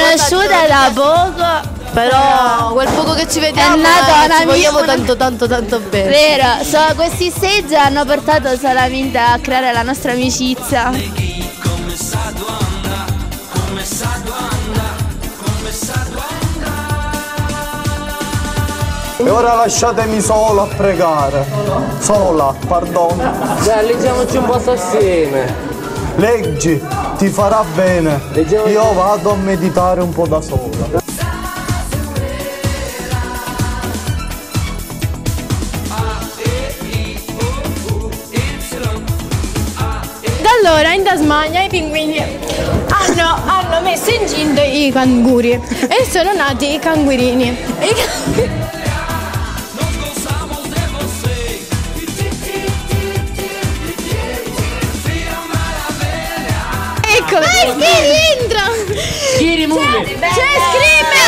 conosciuta da poco. Però quel poco che ci vediamo ci vogliamo tanto bene. Vero, questi stage hanno portato solamente a creare la nostra amicizia. E ora lasciatemi solo a pregare. Sola, perdono. Dai, leggiamoci un po' assieme. Leggi, ti farà bene. Io vado a meditare un po' da sola. Allora, in Tasmania i pinguini hanno messo incinta i canguri e sono nati i cangurini. Eccolo! Vai, Schiri, entra! Schiri, muove! C'è Scream!